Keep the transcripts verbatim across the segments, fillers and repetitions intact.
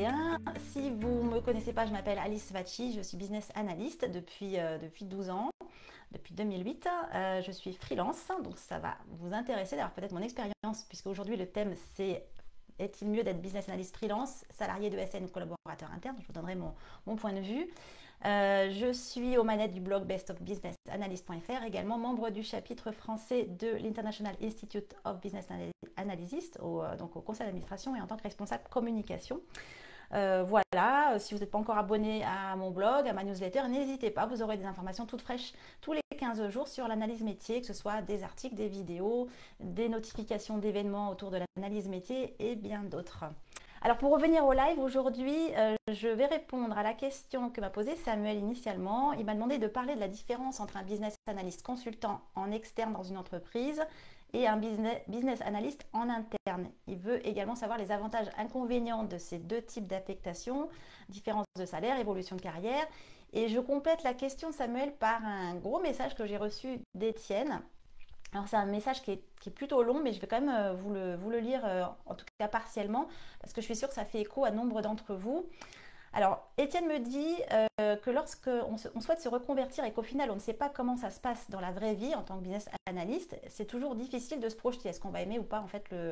bien. Si vous ne me connaissez pas, je m'appelle Alice Vacchi, je suis business analyst depuis, euh, depuis douze ans, depuis deux mille huit. Euh, je suis freelance, donc ça va vous intéresser d'avoir peut-être mon expérience, puisque aujourd'hui le thème c'est est-il mieux d'être business analyst freelance, salarié de E S N ou collaborateur interne? Je vous donnerai mon, mon point de vue. Euh, je suis aux manettes du blog best of business analyst point F R, également membre du chapitre français de l'International Institute of Business Analysis, au, donc au conseil d'administration et en tant que responsable communication. Euh, voilà, si vous n'êtes pas encore abonné à mon blog, à ma newsletter, n'hésitez pas, vous aurez des informations toutes fraîches tous les quinze jours sur l'analyse métier, que ce soit des articles, des vidéos, des notifications d'événements autour de l'analyse métier et bien d'autres. Alors pour revenir au live, aujourd'hui, euh, je vais répondre à la question que m'a posée Samuel initialement. Il m'a demandé de parler de la différence entre un business analyst consultant en externe dans une entreprise et un business, business analyst en interne. Il veut également savoir les avantages inconvénients de ces deux types d'affectation, différence de salaire, évolution de carrière. Et je complète la question de Samuel par un gros message que j'ai reçu d'Étienne. Alors c'est un message qui est, qui est plutôt long, mais je vais quand même euh, vous, le, vous le lire, euh, en tout cas partiellement, parce que je suis sûre que ça fait écho à nombre d'entre vous. Alors, Étienne me dit euh, que lorsqu'on on souhaite se reconvertir et qu'au final, on ne sait pas comment ça se passe dans la vraie vie en tant que business analyst, c'est toujours difficile de se projeter. Est-ce qu'on va aimer ou pas en fait le,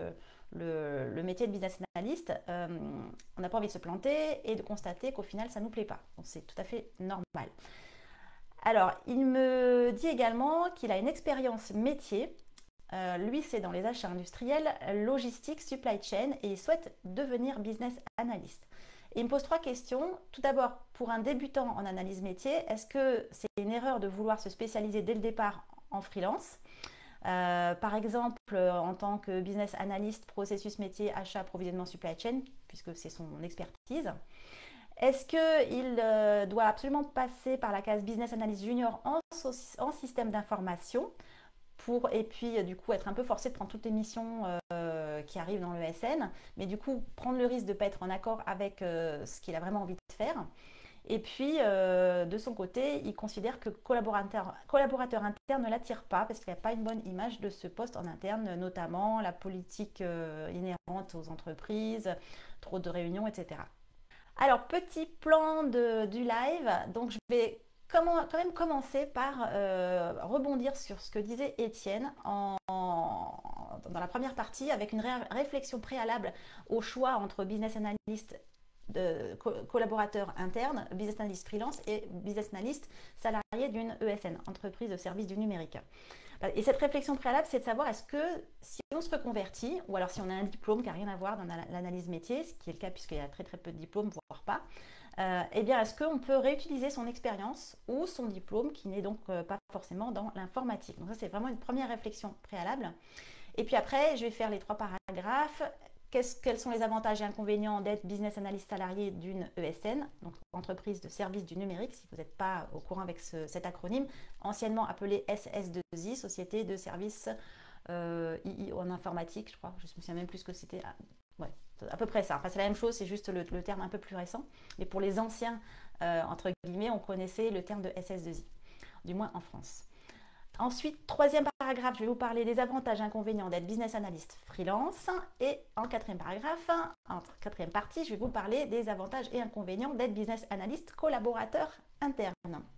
le, le métier de business analyst? euh, On n'a pas envie de se planter et de constater qu'au final, ça ne nous plaît pas. Donc, c'est tout à fait normal. Alors, il me dit également qu'il a une expérience métier. Euh, lui, c'est dans les achats industriels, logistique, supply chain, et il souhaite devenir business analyst. Et il me pose trois questions. Tout d'abord, pour un débutant en analyse métier, est-ce que c'est une erreur de vouloir se spécialiser dès le départ en freelance? Euh, par exemple, en tant que business analyst, processus métier, achat, approvisionnement, supply chain, puisque c'est son expertise. Est-ce qu'il euh, doit absolument passer par la case business analyst junior en, en système d'information pour, et puis du coup être un peu forcé de prendre toutes les missions euh, qui arrivent dans le E S N, mais du coup prendre le risque de ne pas être en accord avec euh, ce qu'il a vraiment envie de faire. Et puis euh, de son côté, il considère que collaborateur, collaborateur interne ne l'attire pas parce qu'il n'y a pas une bonne image de ce poste en interne, notamment la politique euh, inhérente aux entreprises, trop de réunions, et cetera. Alors, petit plan de, du live. Donc, je vais comment, quand même commencer par euh, rebondir sur ce que disait Étienne en, en, dans la première partie avec une ré réflexion préalable au choix entre business analyst de co collaborateur interne, business analyst freelance et business analyst salarié d'une E S N, entreprise de service du numérique. Et cette réflexion préalable, c'est de savoir est-ce que si on se reconvertit, ou alors si on a un diplôme qui n'a rien à voir dans l'analyse métier, ce qui est le cas puisqu'il y a très très peu de diplômes, voire pas, euh, eh bien est-ce qu'on peut réutiliser son expérience ou son diplôme qui n'est donc euh, pas forcément dans l'informatique. Donc ça c'est vraiment une première réflexion préalable. Et puis après, je vais faire les trois paragraphes. Quels sont les avantages et inconvénients d'être business analyst salarié d'une E S N, donc entreprise de service du numérique, si vous n'êtes pas au courant avec ce, cet acronyme, anciennement appelé S S deux I, Société de services euh, I I en informatique, je crois. Je ne me souviens même plus ce que c'était. Ah, ouais, à peu près ça. Enfin, c'est la même chose, c'est juste le, le terme un peu plus récent. Mais pour les anciens, euh, entre guillemets, on connaissait le terme de S S deux I, du moins en France. Ensuite, troisième paragraphe, je vais vous parler des avantages et inconvénients d'être business analyst freelance. Et en quatrième paragraphe, en quatrième partie, je vais vous parler des avantages et inconvénients d'être business analyst collaborateur interne.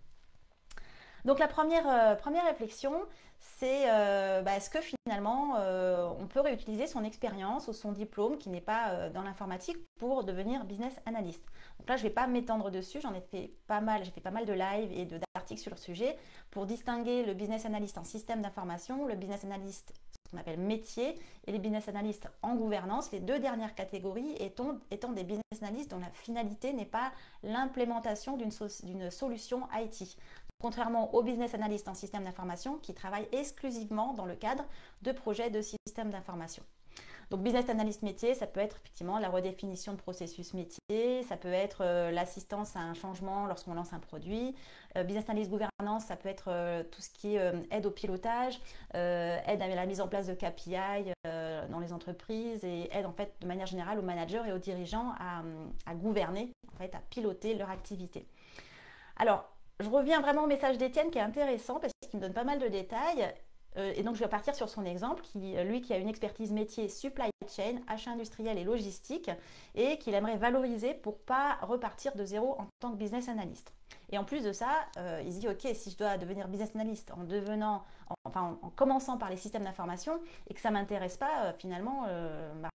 Donc la première, euh, première réflexion, c'est euh, bah, est-ce que finalement euh, on peut réutiliser son expérience ou son diplôme qui n'est pas euh, dans l'informatique pour devenir business analyst. Donc là je ne vais pas m'étendre dessus, j'en ai fait pas mal, j'ai fait pas mal de live et d'articles sur le sujet pour distinguer le business analyst en système d'information, le business analyst ce qu'on appelle métier et les business analysts en gouvernance, les deux dernières catégories étant, étant des business analysts dont la finalité n'est pas l'implémentation d'une so solution I T. Contrairement aux business analysts en système d'information qui travaillent exclusivement dans le cadre de projets de système d'information. Donc business analyst métier, ça peut être effectivement la redéfinition de processus métier, ça peut être euh, l'assistance à un changement lorsqu'on lance un produit. Euh, business analyst gouvernance, ça peut être euh, tout ce qui est euh, aide au pilotage, euh, aide à la mise en place de K P I euh, dans les entreprises et aide en fait de manière générale aux managers et aux dirigeants à, à gouverner, en fait, à piloter leur activité. Alors, je reviens vraiment au message d'Étienne qui est intéressant parce qu'il me donne pas mal de détails. Euh, et donc, je vais partir sur son exemple, qui, lui qui a une expertise métier supply chain, achat industriel et logistique, et qu'il aimerait valoriser pour ne pas repartir de zéro en tant que business analyst. Et en plus de ça, euh, il se dit, ok, si je dois devenir business analyst en devenant, en, enfin en, en commençant par les systèmes d'information et que ça ne m'intéresse pas, euh, finalement, euh, bah,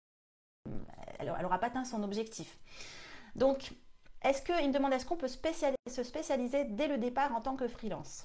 elle n'aura pas atteint son objectif. Donc, est-ce qu'il me demande est-ce qu'on peut spécialiser, se spécialiser dès le départ en tant que freelance?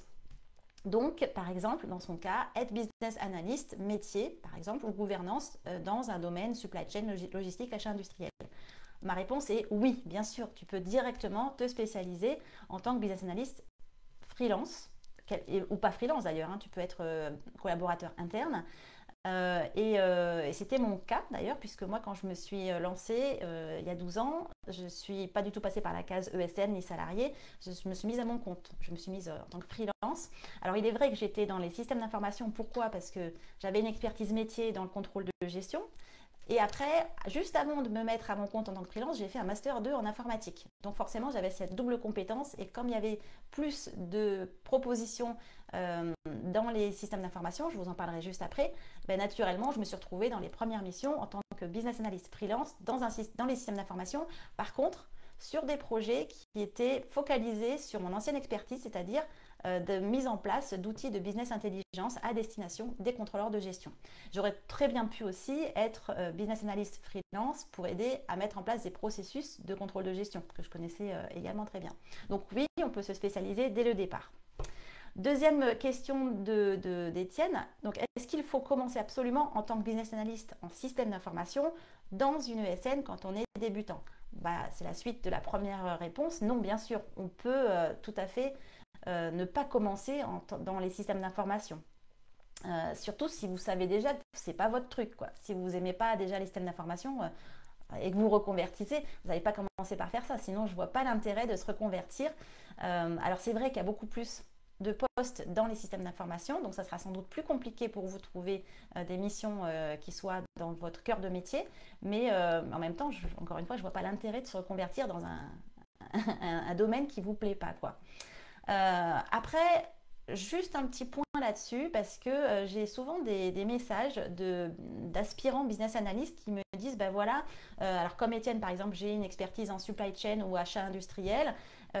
Donc, par exemple, dans son cas, être business analyst, métier, par exemple, ou gouvernance euh, dans un domaine supply chain, logistique, achat industriel. Ma réponse est oui, bien sûr, tu peux directement te spécialiser en tant que business analyst freelance, ou pas freelance d'ailleurs, hein, tu peux être euh, collaborateur interne. Euh, et, euh, et c'était mon cas d'ailleurs, puisque moi, quand je me suis lancée euh, il y a douze ans, je ne suis pas du tout passée par la case E S N ni salarié, je, je me suis mise à mon compte, je me suis mise euh, en tant que freelance. Alors, il est vrai que j'étais dans les systèmes d'information, pourquoi? Parce que j'avais une expertise métier dans le contrôle de gestion. Et après, juste avant de me mettre à mon compte en tant que freelance, j'ai fait un master deux en informatique. Donc forcément, j'avais cette double compétence. Et comme il y avait plus de propositions euh, dans les systèmes d'information, je vous en parlerai juste après, ben, naturellement, je me suis retrouvée dans les premières missions en tant que business analyst freelance dans, un, dans les systèmes d'information. Par contre, sur des projets qui étaient focalisés sur mon ancienne expertise, c'est-à-dire euh, de mise en place d'outils de business intelligence à destination des contrôleurs de gestion. J'aurais très bien pu aussi être euh, business analyst freelance pour aider à mettre en place des processus de contrôle de gestion que je connaissais euh, également très bien. Donc oui, on peut se spécialiser dès le départ. Deuxième question d'Étienne, de, donc est-ce qu'il faut commencer absolument en tant que business analyst en système d'information dans une E S N quand on est débutant? Bah, c'est la suite de la première réponse. Non, bien sûr, on peut euh, tout à fait euh, ne pas commencer en, dans les systèmes d'information. Euh, surtout si vous savez déjà que ce n'est pas votre truc, quoi. Si vous n'aimez pas déjà les systèmes d'information euh, et que vous reconvertissez, vous n'allez pas commencer par faire ça. Sinon, je ne vois pas l'intérêt de se reconvertir. Euh, alors, c'est vrai qu'il y a beaucoup plus de postes dans les systèmes d'information, donc ça sera sans doute plus compliqué pour vous de trouver euh, des missions euh, qui soient dans votre cœur de métier, mais euh, en même temps, je, encore une fois, je ne vois pas l'intérêt de se reconvertir dans un, un, un domaine qui ne vous plaît pas, quoi. Euh, après, juste un petit point là-dessus, parce que euh, j'ai souvent des, des messages d'aspirants business analystes qui me disent, ben voilà, euh, alors comme Étienne par exemple, j'ai une expertise en supply chain ou achat industriel,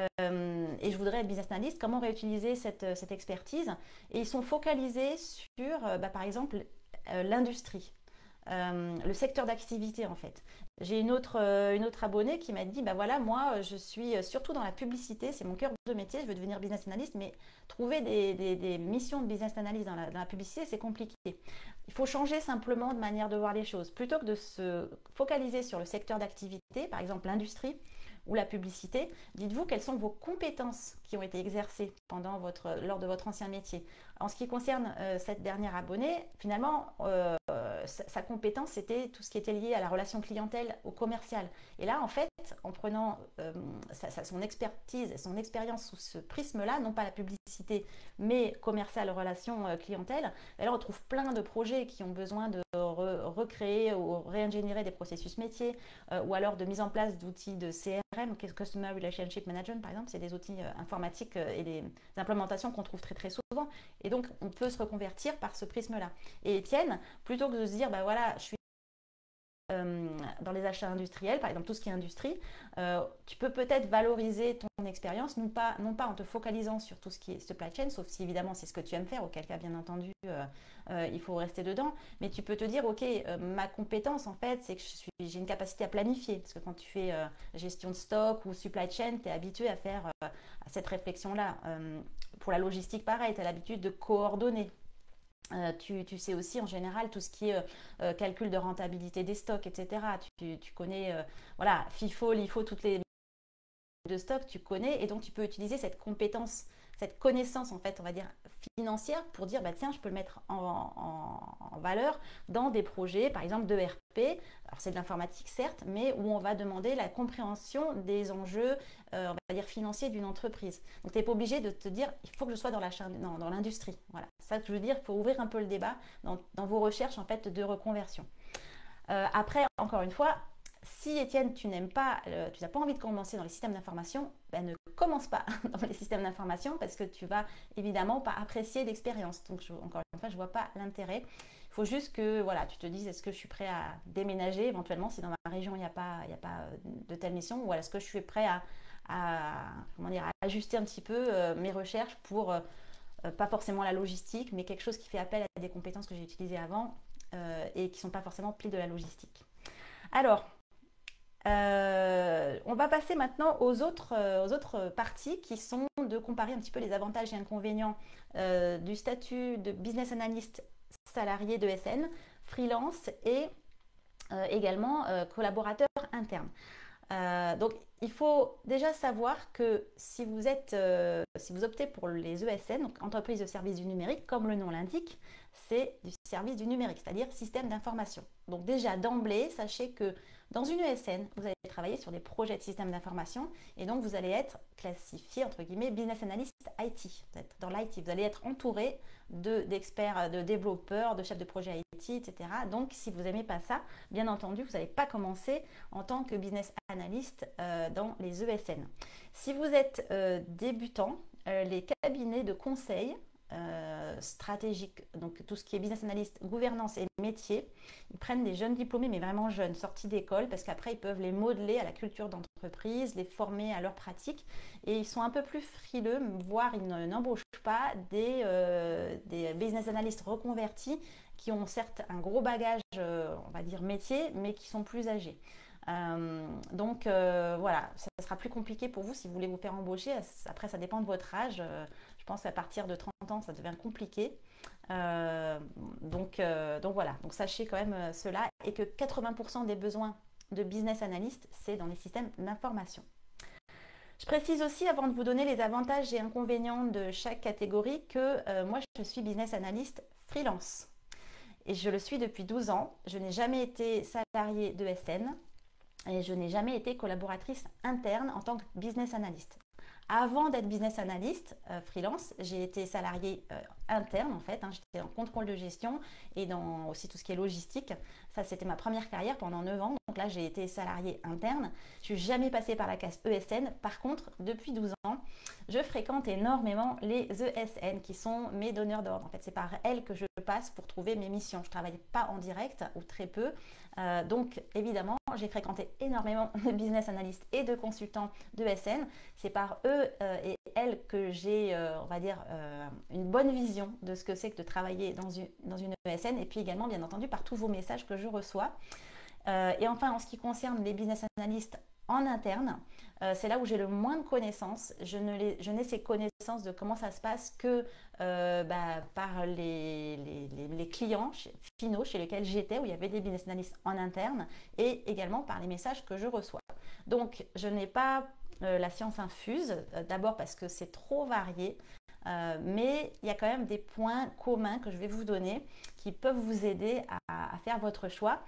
euh, et je voudrais être business analyst, comment réutiliser cette, cette expertise? Et ils sont focalisés sur, euh, bah, par exemple, euh, l'industrie. Euh, le secteur d'activité en fait. J'ai une autre, euh, une autre abonnée qui m'a dit, bah voilà, moi je suis surtout dans la publicité, c'est mon cœur de métier, je veux devenir business analyst, mais trouver des, des, des missions de business analyst dans la, dans la publicité, c'est compliqué. Il faut changer simplement de manière de voir les choses. Plutôt que de se focaliser sur le secteur d'activité, par exemple l'industrie, ou la publicité, dites-vous quelles sont vos compétences qui ont été exercées pendant votre, lors de votre ancien métier. En ce qui concerne euh, cette dernière abonnée, finalement, euh, sa, sa compétence, c'était tout ce qui était lié à la relation clientèle, au commercial. Et là, en fait, en prenant euh, sa, sa, son expertise et son expérience sous ce prisme-là, non pas la publicité, mais commercial, relation euh, clientèle, là, on retrouve plein de projets qui ont besoin de re, recréer ou réingénierer des processus métiers, euh, ou alors de mise en place d'outils de C R M, Customer Relationship Management par exemple, c'est des outils euh, informatiques euh, et des implémentations qu'on trouve très très souvent. Et donc, on peut se reconvertir par ce prisme-là. Et Étienne, plutôt que de se dire, bah voilà, je suis euh, dans les achats industriels, par exemple tout ce qui est industrie, euh, tu peux peut-être valoriser ton expérience, non pas, non pas en te focalisant sur tout ce qui est supply chain, sauf si évidemment c'est ce que tu aimes faire, auquel cas bien entendu euh, euh, il faut rester dedans, mais tu peux te dire, ok, euh, ma compétence en fait, c'est que j'ai une capacité à planifier, parce que quand tu fais euh, gestion de stock ou supply chain, tu es habitué à faire euh, à cette réflexion-là. Euh, pour la logistique, pareil, tu as l'habitude de coordonner. Euh, tu, tu sais aussi en général tout ce qui est euh, calcul de rentabilité des stocks, et cetera. Tu, tu connais, euh, voilà, FIFO, LIFO, toutes les de stock, tu connais, et donc tu peux utiliser cette compétence, cette connaissance en fait, on va dire financière, pour dire bah tiens, je peux le mettre en, en, en valeur dans des projets, par exemple de R P. Alors c'est de l'informatique certes, mais où on va demander la compréhension des enjeux, euh, on va dire financiers d'une entreprise. Donc tu n'es pas obligé de te dire il faut que je sois dans la dans, dans l'industrie. Voilà, c'est ça que je veux dire. Il faut ouvrir un peu le débat dans, dans vos recherches en fait de reconversion. Euh, après, encore une fois, si Étienne, tu n'aimes pas, euh, tu n'as pas envie de commencer dans les systèmes d'information, ben ne commence pas dans les systèmes d'information parce que tu vas évidemment pas apprécier l'expérience. Donc, je, encore une fois, je ne vois pas l'intérêt. Il faut juste que voilà, tu te dises, est-ce que je suis prêt à déménager éventuellement si dans ma région il n'y a pas, il y a pas de telle mission, ou est-ce que je suis prêt à, à, comment dire, à ajuster un petit peu euh, mes recherches pour, euh, pas forcément la logistique, mais quelque chose qui fait appel à des compétences que j'ai utilisées avant euh, et qui ne sont pas forcément plis de la logistique. Alors, euh, on va passer maintenant aux autres, euh, aux autres parties qui sont de comparer un petit peu les avantages et inconvénients euh, du statut de business analyst salarié de S N, freelance et euh, également euh, collaborateur interne. Euh, donc, il faut déjà savoir que si vous, êtes, euh, si vous optez pour les E S N, donc entreprise de services du numérique, comme le nom l'indique, c'est du service du numérique, c'est-à-dire système d'information. Donc déjà d'emblée, sachez que dans une E S N, vous allez travailler sur des projets de système d'information et donc vous allez être classifié, entre guillemets, business analyst I T. Vous êtes dans l'I T, vous allez être entouré de, d'experts, de développeurs, de chefs de projet I T, et cetera. Donc si vous n'aimez pas ça, bien entendu, vous n'allez pas commencer en tant que business analyst euh, dans les E S N. Si vous êtes euh, débutant, euh, les cabinets de conseil euh, stratégiques, donc tout ce qui est business analyst, gouvernance et métier, ils prennent des jeunes diplômés, mais vraiment jeunes, sortis d'école, parce qu'après ils peuvent les modeler à la culture d'entreprise, les former à leurs pratiques, et ils sont un peu plus frileux, voire ils n'embauchent pas des, euh, des business analysts reconvertis qui ont certes un gros bagage, euh, on va dire métier, mais qui sont plus âgés. Euh, donc euh, voilà, ça sera plus compliqué pour vous si vous voulez vous faire embaucher. Après, ça dépend de votre âge. Euh, je pense qu'à partir de trente ans, ça devient compliqué. Euh, donc, euh, donc voilà, donc sachez quand même euh, cela et que quatre-vingts pour cent des besoins de business analyst, c'est dans les systèmes d'information. Je précise aussi, avant de vous donner les avantages et inconvénients de chaque catégorie, que euh, moi, je suis business analyst freelance. Et je le suis depuis douze ans. Je n'ai jamais été salariée de S N. Et je n'ai jamais été collaboratrice interne en tant que business analyst. Avant d'être business analyst euh, freelance, j'ai été salariée euh, interne en fait. Hein, j'étais en contrôle de gestion et dans aussi tout ce qui est logistique. Ça, c'était ma première carrière pendant neuf ans. Donc là, j'ai été salariée interne. Je ne suis jamais passée par la case E S N. Par contre, depuis douze ans, je fréquente énormément les E S N qui sont mes donneurs d'ordre. En fait, c'est par elles que je passe pour trouver mes missions. Je ne travaille pas en direct ou très peu. Euh, donc, évidemment, j'ai fréquenté énormément de business analystes et de consultants de E S N. C'est par eux euh, et elles que j'ai, euh, on va dire, euh, une bonne vision de ce que c'est que de travailler dans une, dans une E S N et puis également, bien entendu, par tous vos messages que je reçois. Euh, et enfin, en ce qui concerne les business analysts en interne, euh, c'est là où j'ai le moins de connaissances. Je, ne les, je n'ai ces connaissances de comment ça se passe que euh, bah, par les, les, les, les clients chez, finaux chez lesquels j'étais, où il y avait des business analysts en interne, et également par les messages que je reçois. Donc, je n'ai pas euh, la science infuse, euh, d'abord parce que c'est trop varié. Euh, mais il y a quand même des points communs que je vais vous donner qui peuvent vous aider à, à faire votre choix.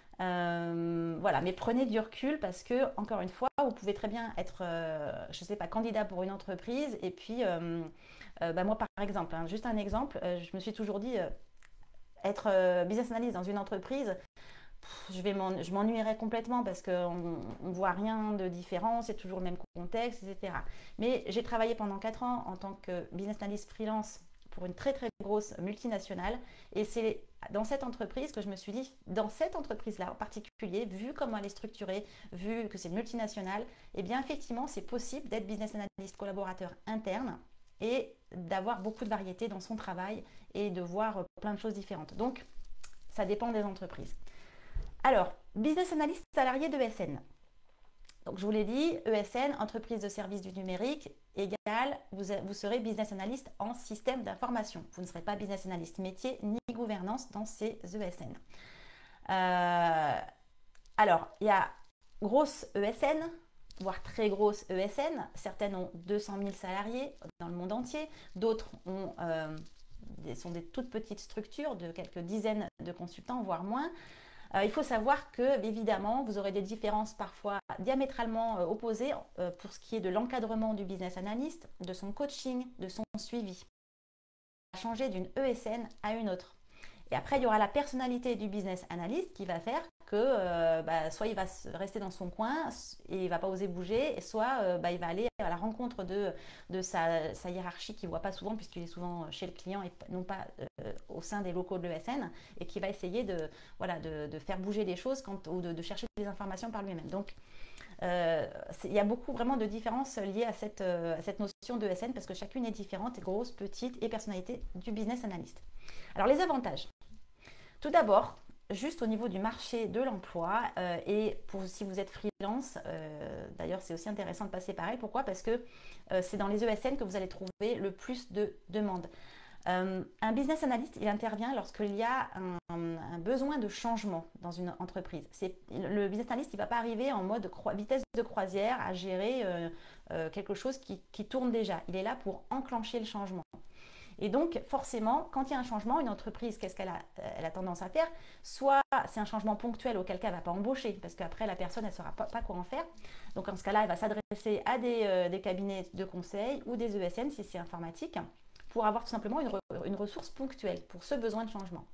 Euh, voilà, mais prenez du recul parce que, encore une fois, vous pouvez très bien être, euh, je ne sais pas, candidat pour une entreprise. Et puis, euh, euh, bah moi, par exemple, hein, juste un exemple, euh, je me suis toujours dit, euh, être euh, business analyst dans une entreprise, pff, je vais m'en- je m'ennuierais complètement parce qu'on ne voit rien de différent, c'est toujours le même contexte, et cetera. Mais j'ai travaillé pendant quatre ans en tant que business analyst freelance pour une très très grosse multinationale et c'est dans cette entreprise que je me suis dit, dans cette entreprise-là en particulier, vu comment elle est structurée, vu que c'est une multinationale, eh bien effectivement c'est possible d'être business analyst collaborateur interne et d'avoir beaucoup de variété dans son travail et de voir plein de choses différentes. Donc ça dépend des entreprises. Alors, business analyst salarié de E S N. Donc, je vous l'ai dit, E S N, entreprise de services du numérique, égale, vous, vous serez business analyst en système d'information. Vous ne serez pas business analyst métier ni gouvernance dans ces E S N. Euh, alors, il y a grosse E S N, voire très grosse E S N. Certaines ont deux cent mille salariés dans le monde entier. D'autres ont, euh, des, sont des toutes petites structures de quelques dizaines de consultants, voire moins. Euh, il faut savoir que, évidemment, vous aurez des différences parfois diamétralement euh, opposées euh, pour ce qui est de l'encadrement du business analyst, de son coaching, de son suivi. Changer d'une E S N à une autre. Et après, il y aura la personnalité du business analyst qui va faire que euh, bah, soit il va rester dans son coin et il ne va pas oser bouger, soit euh, bah, il va aller à la rencontre de, de sa, sa hiérarchie qu'il ne voit pas souvent puisqu'il est souvent chez le client et non pas euh, au sein des locaux de l'E S N, et qui va essayer de, voilà, de, de faire bouger les choses quand, ou de, de chercher des informations par lui-même. Donc, euh, il y a beaucoup vraiment de différences liées à cette, euh, à cette notion de E S N parce que chacune est différente, grosse, petite et personnalité du business analyst. Alors les avantages. Tout d'abord, juste au niveau du marché de l'emploi euh, et pour si vous êtes freelance, euh, d'ailleurs c'est aussi intéressant de passer pareil. Pourquoi? Parce que euh, c'est dans les E S N que vous allez trouver le plus de demandes. Euh, un business analyst, il intervient lorsqu'il y a un, un, besoin de changement dans une entreprise. C'est, le business analyst, il ne va pas arriver en mode vitesse de croisière à gérer euh, euh, quelque chose qui, qui tourne déjà. Il est là pour enclencher le changement. Et donc, forcément, quand il y a un changement, une entreprise, qu'est-ce qu'elle a, elle a tendance à faire? Soit c'est un changement ponctuel auquel cas elle ne va pas embaucher, parce qu'après, la personne, elle ne saura pas, pas quoi en faire. Donc, en ce cas-là, elle va s'adresser à des, euh, des cabinets de conseil ou des E S N, si c'est informatique, pour avoir tout simplement une, re, une ressource ponctuelle pour ce besoin de changement.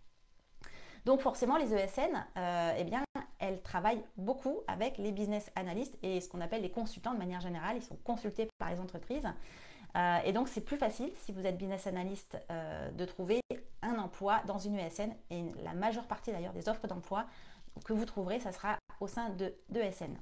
Donc, forcément, les E S N, euh, eh bien, elles travaillent beaucoup avec les business analysts et ce qu'on appelle les consultants de manière générale. Ils sont consultés par les entreprises. Euh, et donc, c'est plus facile, si vous êtes business analyst, euh, de trouver un emploi dans une E S N. Et la majeure partie d'ailleurs des offres d'emploi que vous trouverez, ça sera au sein de d'E S N.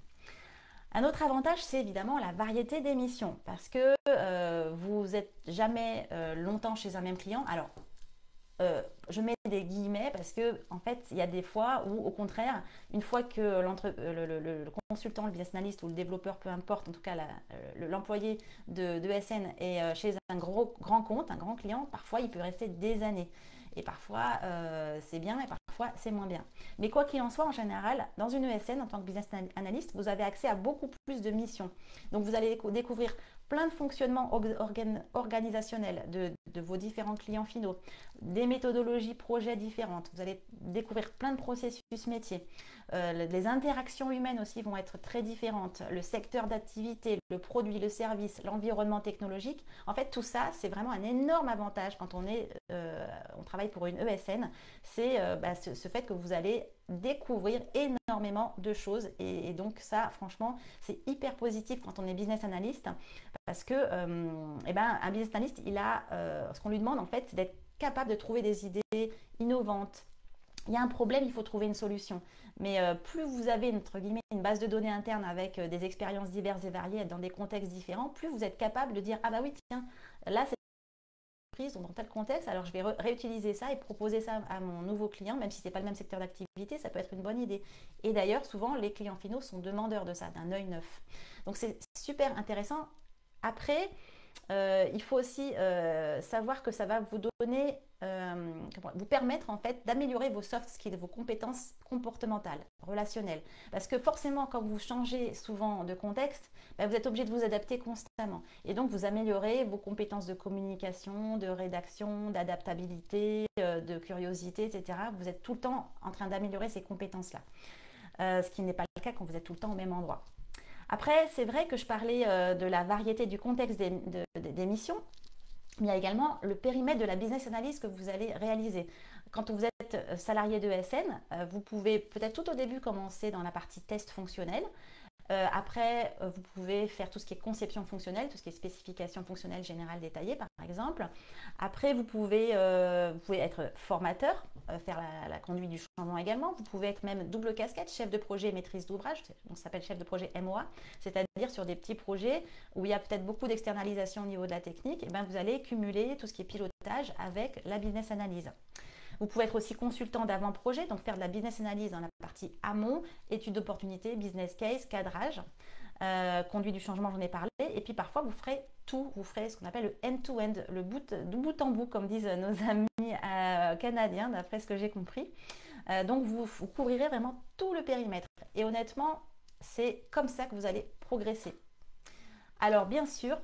Un autre avantage, c'est évidemment la variété des missions. Parce que euh, vous n'êtes jamais euh, longtemps chez un même client. Alors, euh, je mets des guillemets parce que en fait il y a des fois où au contraire une fois que le, le, le, le consultant, le business analyst ou le développeur, peu importe, en tout cas l'employé de, de E S N est chez un gros, grand compte, un grand client, parfois il peut rester des années et parfois euh, c'est bien et parfois c'est moins bien. Mais quoi qu'il en soit, en général, dans une E S N en tant que business analyst, vous avez accès à beaucoup plus de missions. Donc vous allez découvrir plein de fonctionnements organ organisationnels de, de vos différents clients finaux, des méthodologies projets différentes. Vous allez découvrir plein de processus métiers. Euh, les interactions humaines aussi vont être très différentes. Le secteur d'activité, le produit, le service, l'environnement technologique. En fait, tout ça, c'est vraiment un énorme avantage quand on, est, euh, on travaille pour une E S N. C'est euh, bah, ce, ce fait que vous allez découvrir énormément de choses. Et, et donc ça, franchement, c'est hyper positif quand on est business analyst. Parce que euh, eh ben, un business analyst, il a, euh, ce qu'on lui demande en fait, c'est d'être capable de trouver des idées innovantes. Il y a un problème, il faut trouver une solution. Mais euh, plus vous avez entre guillemets, une base de données interne avec euh, des expériences diverses et variées dans des contextes différents, plus vous êtes capable de dire ah bah oui tiens, là c'est prise dans tel contexte, alors je vais réutiliser ça et proposer ça à mon nouveau client, même si ce n'est pas le même secteur d'activité, ça peut être une bonne idée. Et d'ailleurs, souvent, les clients finaux sont demandeurs de ça, d'un œil neuf. Donc c'est super intéressant. Après, euh, il faut aussi euh, savoir que ça va vous donner, euh, vous permettre en fait d'améliorer vos soft skills, vos compétences comportementales, relationnelles. Parce que forcément, quand vous changez souvent de contexte, ben, vous êtes obligé de vous adapter constamment. Et donc, vous améliorez vos compétences de communication, de rédaction, d'adaptabilité, euh, de curiosité, et cetera. Vous êtes tout le temps en train d'améliorer ces compétences-là. Euh, ce qui n'est pas le cas quand vous êtes tout le temps au même endroit. Après, c'est vrai que je parlais euh, de la variété du contexte des, de, de, des missions, mais il y a également le périmètre de la business analyse que vous allez réaliser. Quand vous êtes salarié de E S N, euh, vous pouvez peut-être tout au début commencer dans la partie test fonctionnel. Euh, après, euh, vous pouvez faire tout ce qui est conception fonctionnelle, tout ce qui est spécification fonctionnelle générale détaillée, par exemple. Après, vous pouvez, euh, vous pouvez être formateur, euh, faire la, la conduite du changement également. Vous pouvez être même double casquette, chef de projet et maîtrise d'ouvrage. On s'appelle chef de projet M O A, c'est-à-dire sur des petits projets où il y a peut-être beaucoup d'externalisation au niveau de la technique. Et bien, vous allez cumuler tout ce qui est pilotage avec la business analyse. Vous pouvez être aussi consultant d'avant-projet, donc faire de la business analyse dans la partie amont, études d'opportunité, business case, cadrage, euh, conduite du changement, j'en ai parlé. Et puis parfois, vous ferez tout, vous ferez ce qu'on appelle le end-to-end, le bout, du bout en bout, comme disent nos amis euh, canadiens, d'après ce que j'ai compris. Euh, donc, vous, vous couvrirez vraiment tout le périmètre. Et honnêtement, c'est comme ça que vous allez progresser. Alors, bien sûr,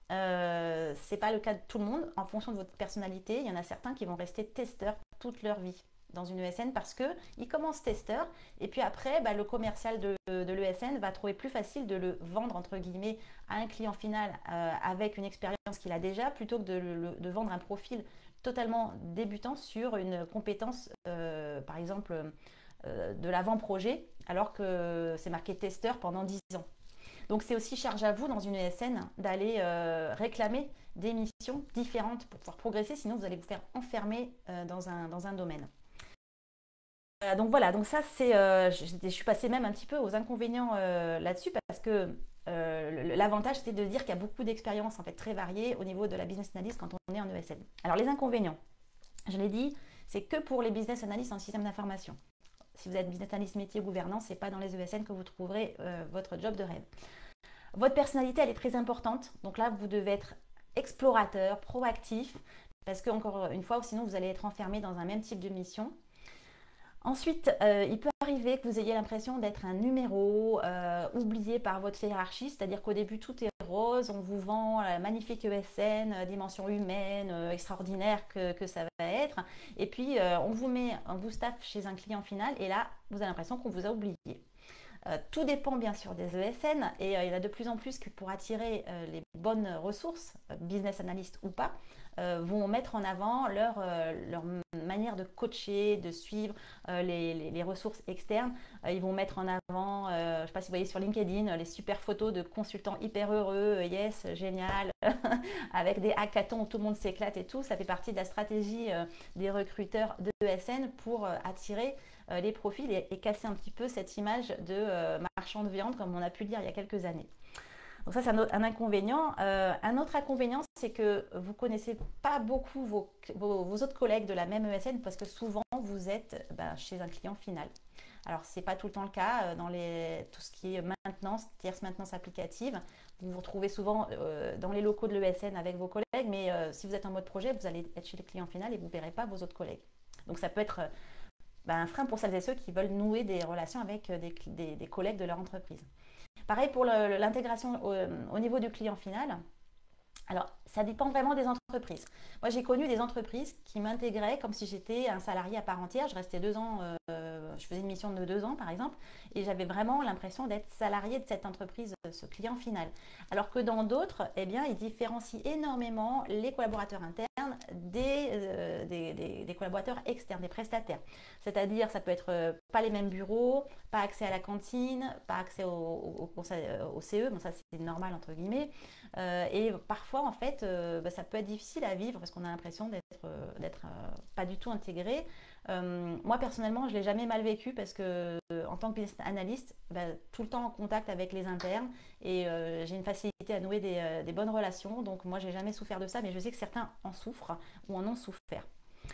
euh, ce n'est pas le cas de tout le monde. En fonction de votre personnalité, il y en a certains qui vont rester testeurs toute leur vie dans une E S N parce qu'ils commencent testeurs et puis après, bah, le commercial de, de l'E S N va trouver plus facile de le vendre entre guillemets à un client final euh, avec une expérience qu'il a déjà plutôt que de, de vendre un profil totalement débutant sur une compétence, euh, par exemple, euh, de l'avant-projet, alors que c'est marqué testeur pendant dix ans. Donc c'est aussi charge à vous dans une E S N d'aller euh, réclamer des missions différentes pour pouvoir progresser, sinon vous allez vous faire enfermer euh, dans, un, dans un domaine. Euh, donc voilà, donc ça c'est, euh, je, je suis passée même un petit peu aux inconvénients euh, là-dessus parce que euh, l'avantage c'était de dire qu'il y a beaucoup d'expériences en fait très variées au niveau de la business analyst quand on est en E S N. Alors les inconvénients, je l'ai dit, c'est que pour les business analysts en système d'information. Si vous êtes business analyst métier gouvernance, c'est pas dans les E S N que vous trouverez euh, votre job de rêve. Votre personnalité, elle est très importante. Donc là, vous devez être explorateur, proactif, parce que, encore une fois, sinon vous allez être enfermé dans un même type de mission. Ensuite, euh, il peut arriver que vous ayez l'impression d'être un numéro euh, oublié par votre hiérarchie, c'est-à-dire qu'au début tout est rose, on vous vend la magnifique E S N, euh, dimension humaine, euh, extraordinaire que, que, ça va être, et puis euh, on vous met, on vous staff chez un client final, et là vous avez l'impression qu'on vous a oublié. Euh, tout dépend bien sûr des E S N et euh, il y en a de plus en plus que pour attirer euh, les bonnes ressources, euh, business analyst ou pas, euh, vont mettre en avant leur, euh, leur manière de coacher, de suivre euh, les, les, les ressources externes. Euh, ils vont mettre en avant, euh, je ne sais pas si vous voyez sur LinkedIn, les super photos de consultants hyper heureux, euh, yes, génial, avec des hackathons où tout le monde s'éclate et tout. Ça fait partie de la stratégie euh, des recruteurs de E S N pour euh, attirer euh, les profils et, et casser un petit peu cette image de euh, marchand de viande comme on a pu le dire il y a quelques années. Donc ça, c'est un, un inconvénient. Euh, un autre inconvénient, c'est que vous ne connaissez pas beaucoup vos, vos, vos, autres collègues de la même E S N parce que souvent, vous êtes ben, chez un client final. Alors, ce n'est pas tout le temps le cas dans les, tout ce qui est maintenance, tierce maintenance applicative. Vous vous retrouvez souvent euh, dans les locaux de l'E S N avec vos collègues, mais euh, si vous êtes en mode projet, vous allez être chez le client final et vous ne verrez pas vos autres collègues. Donc, ça peut être ben, un frein pour celles et ceux qui veulent nouer des relations avec des, des, des collègues de leur entreprise. Pareil pour l'intégration au, au niveau du client final. Alors, ça dépend vraiment des entreprises. Moi, j'ai connu des entreprises qui m'intégraient comme si j'étais un salarié à part entière. Je restais deux ans, euh, je faisais une mission de deux ans, par exemple, et j'avais vraiment l'impression d'être salarié de cette entreprise, ce client final. Alors que dans d'autres, eh bien, ils différencient énormément les collaborateurs internes des, euh, des, des, des collaborateurs externes, des prestataires. C'est-à-dire, ça peut être euh, pas les mêmes bureaux, pas accès à la cantine, pas accès au, au, au, au C E, bon ça c'est normal entre guillemets. Euh, et parfois, en fait, euh, bah, ça peut être difficile à vivre parce qu'on a l'impression d'être euh, d'être euh, pas du tout intégré. Euh, moi, personnellement, je ne l'ai jamais mal vécu parce que, euh, en tant que business analyst, bah, tout le temps en contact avec les internes et euh, j'ai une facilité à nouer des, euh, des bonnes relations. Donc, moi, je n'ai jamais souffert de ça, mais je sais que certains en souffrent ou en ont souffert.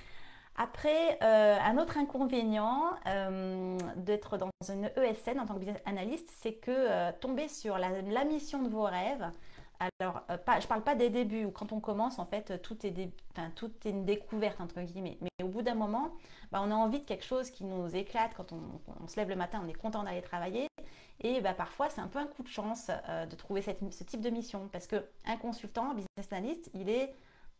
Après, euh, un autre inconvénient euh, d'être dans une E S N en tant que business analyst, c'est que euh, tomber sur la, la mission de vos rêves. Alors, euh, pas, je ne parle pas des débuts où quand on commence, en fait, tout est, dé, enfin, tout est une découverte, entre guillemets. Mais au bout d'un moment, bah, on a envie de quelque chose qui nous éclate. Quand on, on se lève le matin, on est content d'aller travailler. Et bah, parfois, c'est un peu un coup de chance euh, de trouver cette, ce type de mission. Parce qu'un consultant, un business analyst, il est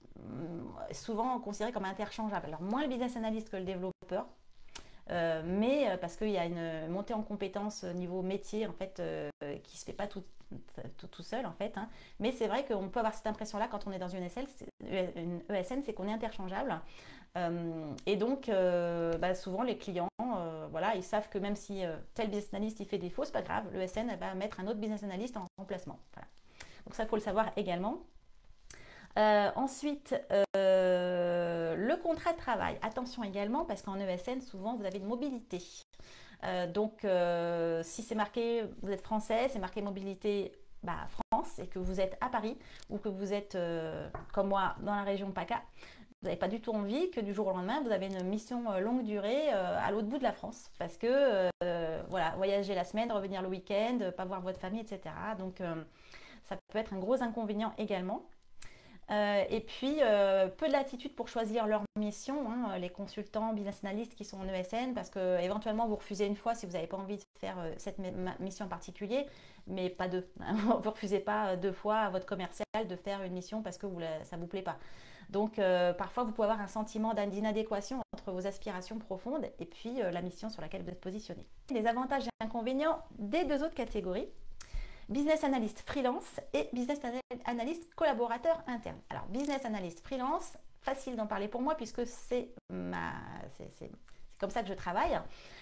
souvent considéré comme interchangeable. Alors, moins le business analyst que le développeur. Euh, mais parce qu'il y a une montée en compétences au niveau métier en fait euh, qui ne se fait pas tout, tout, tout seul en fait. Hein. Mais c'est vrai qu'on peut avoir cette impression-là quand on est dans une, S L, une E S N, c'est qu'on est interchangeable. Euh, et donc, euh, bah, souvent les clients, euh, voilà, ils savent que même si euh, tel business analyst il fait défaut, c'est pas grave, l'E S N elle va mettre un autre business analyst en remplacement. Voilà. Donc ça, il faut le savoir également. Euh, ensuite, euh, le contrat de travail. Attention également, parce qu'en E S N, souvent, vous avez une mobilité. Euh, donc, euh, si c'est marqué, vous êtes français, c'est marqué mobilité bah, France, et que vous êtes à Paris, ou que vous êtes, euh, comme moi, dans la région PACA, vous n'avez pas du tout envie que du jour au lendemain, vous avez une mission euh, longue durée euh, à l'autre bout de la France. Parce que, euh, voilà, voyager la semaine, revenir le week-end, pas voir votre famille, et cetera. Donc, euh, ça peut être un gros inconvénient également. Euh, et puis, euh, peu de latitude pour choisir leur mission, hein, les consultants, business analysts qui sont en E S N, parce que éventuellement vous refusez une fois si vous n'avez pas envie de faire euh, cette mission en particulier, mais pas deux. Hein. Vous ne refusez pas deux fois à votre commercial de faire une mission parce que vous, ça ne vous plaît pas. Donc, euh, parfois, vous pouvez avoir un sentiment d'inadéquation entre vos aspirations profondes et puis euh, la mission sur laquelle vous êtes positionné. Les avantages et inconvénients des deux autres catégories. Business analyst freelance et business analyst collaborateur interne. Alors, business analyst freelance, facile d'en parler pour moi puisque c'est ma, c'est, c'est- c'est comme ça que je travaille.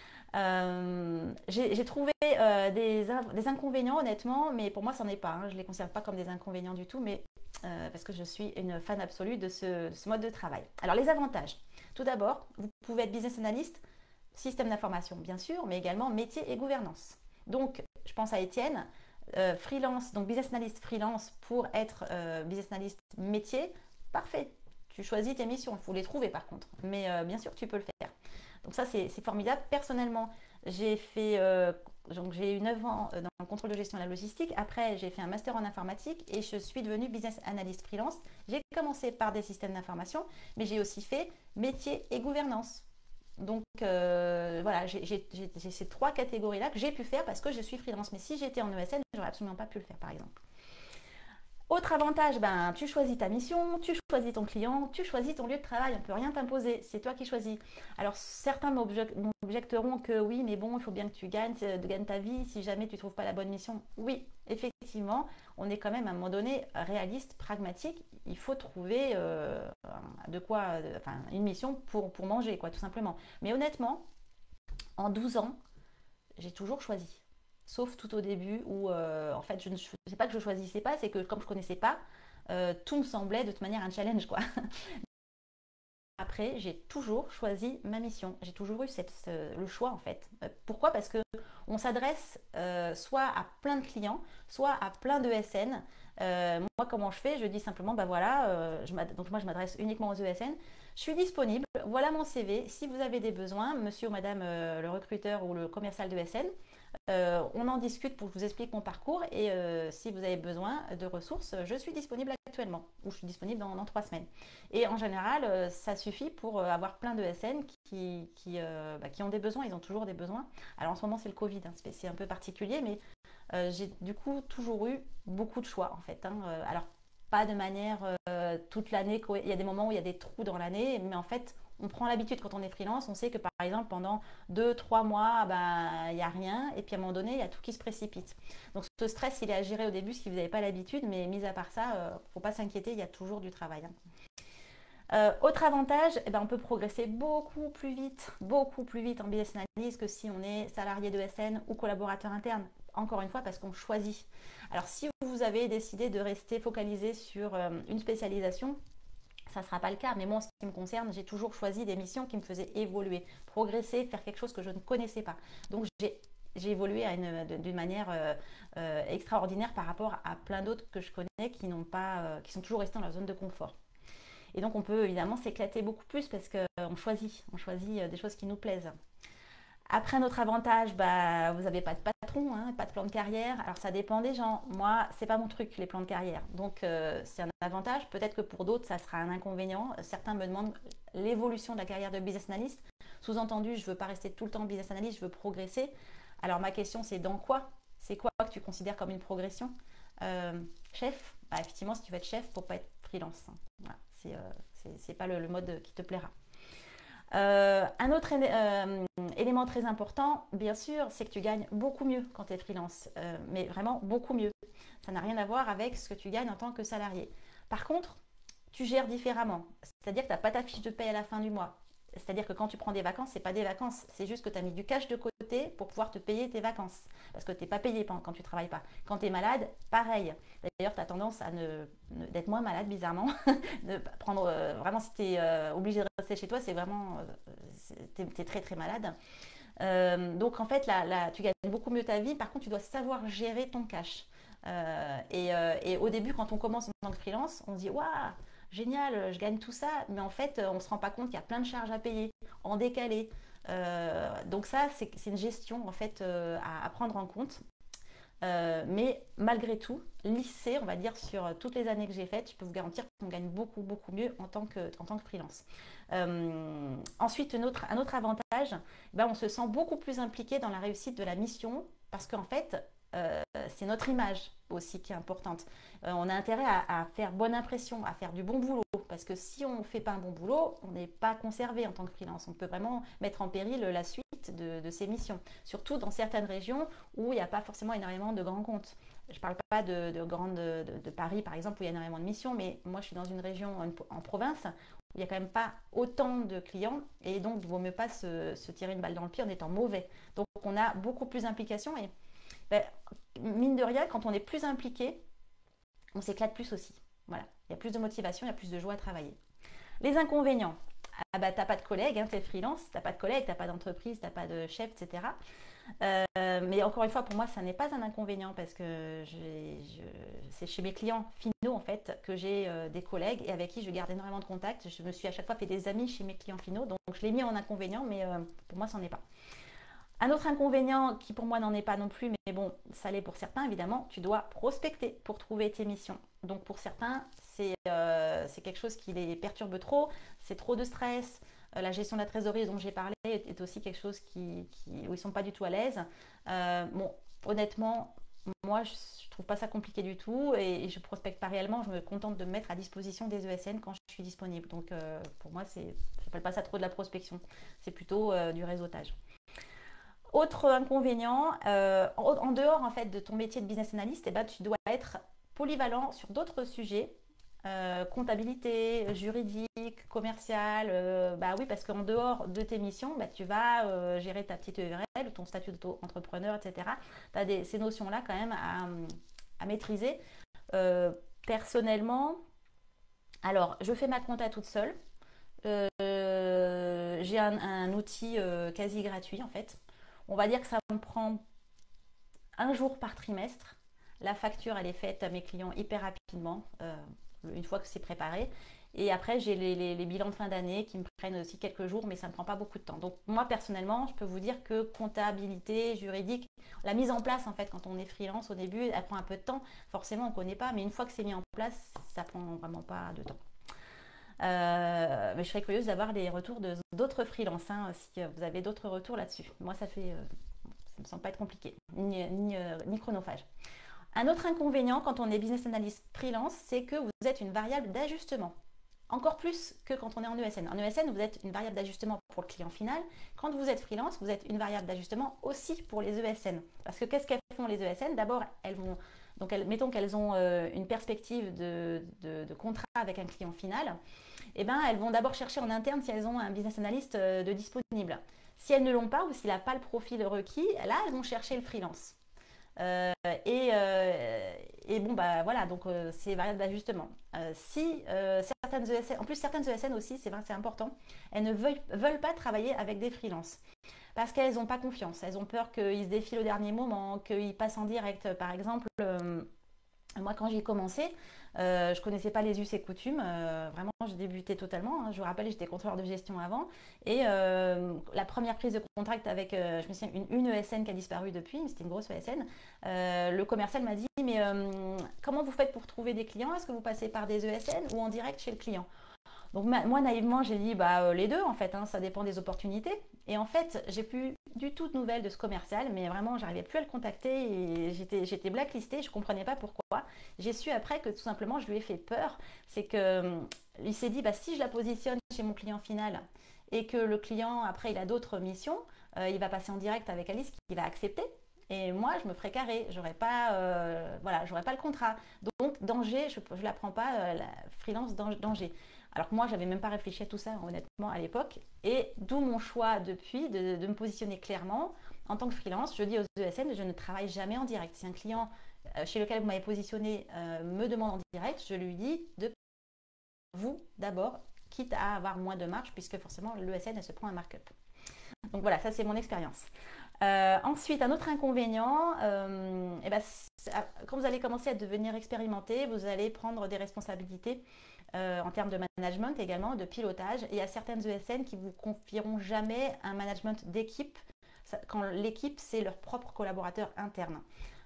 Euh, j'ai j'ai trouvé euh, des, in- des inconvénients honnêtement, mais pour moi, ça n'en est pas, hein. Je ne les considère pas comme des inconvénients du tout, mais euh, parce que je suis une fan absolue de ce, de ce mode de travail. Alors, les avantages. Tout d'abord, vous pouvez être business analyst, système d'information, bien sûr, mais également métier et gouvernance. Donc, je pense à Étienne, euh, freelance, donc business analyst freelance pour être euh, business analyst métier, parfait. Tu choisis tes missions, il faut les trouver par contre, mais euh, bien sûr, tu peux le faire. Donc ça, c'est c'est formidable. Personnellement, j'ai fait, euh, donc j'ai eu neuf ans euh, dans le contrôle de gestion de la logistique. Après, j'ai fait un master en informatique et je suis devenue business analyst freelance. J'ai commencé par des systèmes d'information, mais j'ai aussi fait métier et gouvernance. Donc euh, voilà, j'ai j'ai- j'ai- j'ai ces trois catégories-là que j'ai pu faire parce que je suis freelance. Mais si j'étais en E S N, j'aurais absolument pas pu le faire, par exemple. Autre avantage, ben, tu choisis ta mission, tu choisis ton client, tu choisis ton lieu de travail, on ne peut rien t'imposer, c'est toi qui choisis. Alors certains m'objecteront que oui, mais bon, il faut bien que tu gagnes, euh, de gagner ta vie si jamais tu ne trouves pas la bonne mission. Oui, effectivement, on est quand même à un moment donné réaliste, pragmatique, il faut trouver euh, de quoi, euh, enfin, une mission pour, pour manger, quoi, tout simplement. Mais honnêtement, en douze ans, j'ai toujours choisi. Sauf tout au début où, euh, en fait, je ne sais pas que je choisissais pas, c'est que comme je connaissais pas, euh, tout me semblait de toute manière un challenge, quoi. Après, j'ai toujours choisi ma mission. J'ai toujours eu cette, ce- le choix, en fait. Euh, Pourquoi? Parce que on s'adresse euh, soit à plein de clients, soit à plein de S N. Euh, moi, comment je fais? Je dis simplement, bah voilà, euh, je m'ad- donc moi, je m'adresse uniquement aux E S N. Je suis disponible. Voilà mon C V. Si vous avez des besoins, monsieur ou madame euh, le recruteur ou le commercial de S N, euh, on en discute pour que je vous explique mon parcours et euh, si vous avez besoin de ressources, je suis disponible actuellement ou je suis disponible dans, dans trois semaines. Et en général, euh, ça suffit pour euh, avoir plein de S N qui, qui, euh, bah, qui ont des besoins, ils ont toujours des besoins. Alors en ce moment, c'est le Covid, hein, c'est un peu particulier, mais euh, j'ai du coup toujours eu beaucoup de choix en fait, hein. Euh, alors pas de manière euh, toute l'année, il y a des moments où il y a des trous dans l'année, mais en fait, on prend l'habitude quand on est freelance, on sait que par exemple pendant deux, trois mois, ben, il n'y a rien, et puis à un moment donné, il y a tout qui se précipite. Donc ce stress, il est à gérer au début si vous n'avez pas l'habitude, mais mis à part ça, il euh, ne faut pas s'inquiéter, il y a toujours du travail, hein. Euh, autre avantage, eh ben, on peut progresser beaucoup plus vite, beaucoup plus vite en business analyst que si on est salarié de S N ou collaborateur interne. Encore une fois, parce qu'on choisit. Alors, si vous avez décidé de rester focalisé sur euh, une spécialisation, ça ne sera pas le cas. Mais moi, en ce qui me concerne, j'ai toujours choisi des missions qui me faisaient évoluer, progresser, faire quelque chose que je ne connaissais pas. Donc, j'ai j'ai évolué d'une manière euh, euh, extraordinaire par rapport à plein d'autres que je connais qui n'ont pas, euh, qui sont toujours restés dans leur zone de confort. Et donc, on peut évidemment s'éclater beaucoup plus parce qu'on choisit, on choisit euh, des choses qui nous plaisent. Après, notre avantage, bah, vous n'avez pas de patron, hein, pas de plan de carrière. Alors, ça dépend des gens. Moi, c'est pas mon truc, les plans de carrière. Donc, euh, c'est un avantage. Peut-être que pour d'autres, ça sera un inconvénient. Certains me demandent l'évolution de la carrière de business analyst. Sous-entendu, je ne veux pas rester tout le temps business analyst, je veux progresser. Alors, ma question, c'est dans quoi? C'est quoi que tu considères comme une progression? Euh, Chef? Bah, effectivement, si tu veux être chef, il ne faut pas être freelance, hein. Voilà, c'est euh, pas le, le mode qui te plaira. Euh, un autre euh, élément très important, bien sûr, c'est que tu gagnes beaucoup mieux quand tu es freelance, euh, mais vraiment beaucoup mieux. Ça n'a rien à voir avec ce que tu gagnes en tant que salarié. Par contre, tu gères différemment. C'est-à-dire que tu n'as pas ta fiche de paie à la fin du mois. C'est-à-dire que quand tu prends des vacances, ce n'est pas des vacances, c'est juste que tu as mis du cash de côté pour pouvoir te payer tes vacances. Parce que tu n'es pas payé quand tu ne travailles pas. Quand tu es malade, pareil. D'ailleurs, tu as tendance à ne, ne- d'être moins malade, bizarrement. de prendre, euh, vraiment, si tu es euh, obligé de rester chez toi, c'est vraiment. Tu es, très très malade. Euh, donc en fait, là, là, tu gagnes beaucoup mieux ta vie. Par contre, tu dois savoir gérer ton cash. Euh, et, euh, et au début, quand on commence en tant que freelance, on se dit waouh, génial, je gagne tout ça. Mais en fait, on ne se rend pas compte qu'il y a plein de charges à payer en décalé. Euh, donc ça, c'est une gestion en fait euh, à, à prendre en compte. Euh, mais malgré tout, lycée, on va dire, sur toutes les années que j'ai faites, je peux vous garantir qu'on gagne beaucoup, beaucoup mieux en tant que, en tant que freelance. Euh, ensuite, un autre, un autre avantage, ben, on se sent beaucoup plus impliqué dans la réussite de la mission parce qu'en fait, euh, c'est notre image aussi qui est importante. Euh, on a intérêt à, à faire bonne impression, à faire du bon boulot parce que si on ne fait pas un bon boulot, on n'est pas conservé en tant que freelance. On peut vraiment mettre en péril la suite de, de ces missions, surtout dans certaines régions où il n'y a pas forcément énormément de grands comptes. Je ne parle pas de, de, grande, de, de Paris, par exemple, où il y a énormément de missions, mais moi, je suis dans une région, en, en province, il n'y a quand même pas autant de clients et donc il vaut mieux pas se, se tirer une balle dans le pied en étant mauvais. Donc on a beaucoup plus d'implication et ben, mine de rien, quand on est plus impliqué, on s'éclate plus aussi. Voilà, il y a plus de motivation, il y a plus de joie à travailler. Les inconvénients, ah bah, t'as pas de collègues, hein, t'es freelance, t'as pas de collègues, t'as pas d'entreprise, t'as pas de chef, et cetera. Euh, mais encore une fois, pour moi, ça n'est pas un inconvénient parce que je, c'est chez mes clients finaux en fait que j'ai euh, des collègues et avec qui je garde énormément de contacts. Je me suis à chaque fois fait des amis chez mes clients finaux, donc je l'ai mis en inconvénient, mais euh, pour moi, ça n'en est pas. Un autre inconvénient qui pour moi n'en est pas non plus, mais bon, ça l'est pour certains évidemment, tu dois prospecter pour trouver tes missions. Donc pour certains, c'est euh, c'est quelque chose qui les perturbe trop, c'est trop de stress. Euh, la gestion de la trésorerie dont j'ai parlé est, est aussi quelque chose qui, qui, où ils ne sont pas du tout à l'aise. Euh, bon, honnêtement, moi je ne trouve pas ça compliqué du tout et, et je ne prospecte pas réellement, je me contente de me mettre à disposition des E S N quand je suis disponible. Donc euh, pour moi, je n'appelle pas ça trop de la prospection, c'est plutôt euh, du réseautage. Autre inconvénient, euh, en, en dehors en fait de ton métier de business analyst, eh ben, tu dois être polyvalent sur d'autres sujets, euh, comptabilité, juridique, commercial. Euh, bah oui, parce qu'en dehors de tes missions, bah, tu vas euh, gérer ta petite E U R L, ton statut d'auto-entrepreneur, et cetera. Tu as ces notions-là quand même à, à maîtriser. Euh, personnellement, alors je fais ma compta toute seule. Euh, j'ai un, un outil euh, quasi gratuit en fait. On va dire que ça me prend un jour par trimestre. La facture, elle est faite à mes clients hyper rapidement, euh, une fois que c'est préparé. Et après, j'ai les, les, les bilans de fin d'année qui me prennent aussi quelques jours, mais ça ne me prend pas beaucoup de temps. Donc moi, personnellement, je peux vous dire que comptabilité, juridique, la mise en place, en fait, quand on est freelance au début, elle prend un peu de temps. Forcément, on ne connaît pas, mais une fois que c'est mis en place, ça ne prend vraiment pas de temps. Euh, mais je serais curieuse d'avoir les retours de d'autres freelances, hein, si vous avez d'autres retours là-dessus. Moi, ça fait, euh, ça me semble pas être compliqué, ni, ni, euh, ni chronophage. Un autre inconvénient quand on est business analyst freelance, c'est que vous êtes une variable d'ajustement. Encore plus que quand on est en E S N. En E S N, vous êtes une variable d'ajustement pour le client final. Quand vous êtes freelance, vous êtes une variable d'ajustement aussi pour les E S N. Parce que qu'est-ce qu'elles font les E S N? D'abord, elles vont, donc elles, mettons qu'elles ont euh, une perspective de, de, de contrat avec un client final. Eh ben, elles vont d'abord chercher en interne si elles ont un business analyst euh, de disponible. Si elles ne l'ont pas ou s'il n'a pas le profil requis, là, elles vont chercher le freelance. Euh, et, euh, et bon, bah voilà, donc euh, c'est variable d'ajustement. Euh, si euh, certaines E S N, en plus certaines E S N aussi, c'est vrai, c'est important, elles ne veulent, veulent pas travailler avec des freelances parce qu'elles n'ont pas confiance. Elles ont peur qu'ils se défilent au dernier moment, qu'ils passent en direct, par exemple. Euh, moi, quand j'ai commencé, euh, je ne connaissais pas les us et coutumes. Euh, vraiment, j'ai débuté totalement. Hein. Je vous rappelle, j'étais contrôleur de gestion avant. Et euh, la première prise de contact avec, euh, je me souviens, une, une E S N qui a disparu depuis, c'était une grosse E S N. Euh, le commercial m'a dit, mais euh, comment vous faites pour trouver des clients? Est-ce que vous passez par des E S N ou en direct chez le client? Donc moi, naïvement, j'ai dit bah, euh, les deux, en fait, hein, ça dépend des opportunités. Et en fait, j'ai plus du tout de nouvelles de ce commercial, mais vraiment, j'arrivais plus à le contacter et j'étais, j'étais blacklistée, je ne comprenais pas pourquoi. J'ai su après que tout simplement, je lui ai fait peur. C'est que euh, il s'est dit, bah, si je la positionne chez mon client final et que le client, après, il a d'autres missions, euh, il va passer en direct avec Alice qui va accepter. Et moi, je me ferais carré, j'aurais pas, euh, voilà, j'aurais pas le contrat. Donc, danger, je ne la prends pas, euh, la freelance danger. Alors que moi, j'avais même pas réfléchi à tout ça, honnêtement, à l'époque. Et d'où mon choix depuis de, de me positionner clairement. En tant que freelance, je dis aux E S N, je ne travaille jamais en direct. Si un client euh, chez lequel vous m'avez positionné euh, me demande en direct, je lui dis de vous d'abord, quitte à avoir moins de marge, puisque forcément, l'E S N, elle se prend un markup. Donc voilà, ça c'est mon expérience. Euh, ensuite, un autre inconvénient, euh, eh ben, quand vous allez commencer à devenir expérimenté, vous allez prendre des responsabilités euh, en termes de management également, de pilotage. Et il y a certaines E S N qui ne vous confieront jamais un management d'équipe quand l'équipe, c'est leurs propres collaborateurs internes.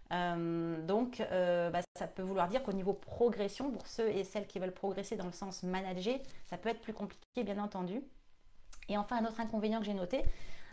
Euh, donc, euh, bah, ça peut vouloir dire qu'au niveau progression, pour ceux et celles qui veulent progresser dans le sens manager, ça peut être plus compliqué, bien entendu. Et enfin, un autre inconvénient que j'ai noté,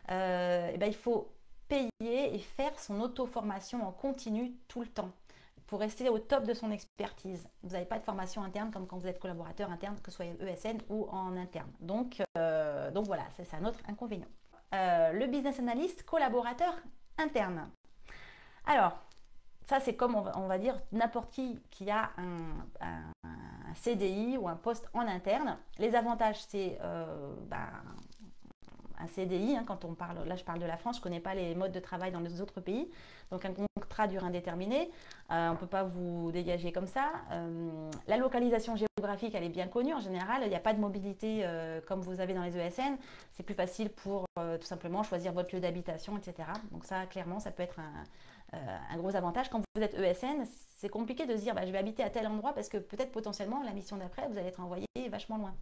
euh, eh ben, il faut payer et faire son auto-formation en continu tout le temps pour rester au top de son expertise. Vous n'avez pas de formation interne comme quand vous êtes collaborateur interne, que ce soit E S N ou en interne. Donc, euh, donc voilà, c'est un autre inconvénient. Euh, le business analyst collaborateur interne. Alors, ça, c'est comme on va, on va dire n'importe qui qui a un, un- un C D I ou un poste en interne. Les avantages, c'est euh, ben, un C D I, hein, quand on parle, là je parle de la France, je ne connais pas les modes de travail dans les autres pays, donc un contrat durée indéterminée, euh, on ne peut pas vous dégager comme ça. Euh, la localisation géographique, elle est bien connue en général, il n'y a pas de mobilité euh, comme vous avez dans les E S N, c'est plus facile pour euh, tout simplement choisir votre lieu d'habitation, et cetera. Donc ça, clairement, ça peut être un, euh, un gros avantage. Quand vous êtes E S N, c'est compliqué de se dire bah, je vais habiter à tel endroit parce que peut-être potentiellement la mission d'après, vous allez être envoyé vachement loin.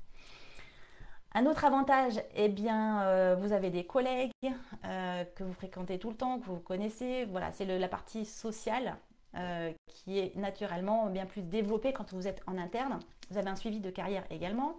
Un autre avantage, eh bien, euh, vous avez des collègues euh, que vous fréquentez tout le temps, que vous connaissez. Voilà, c'est le- la partie sociale euh, qui est naturellement bien plus développée quand vous êtes en interne. Vous avez un suivi de carrière également.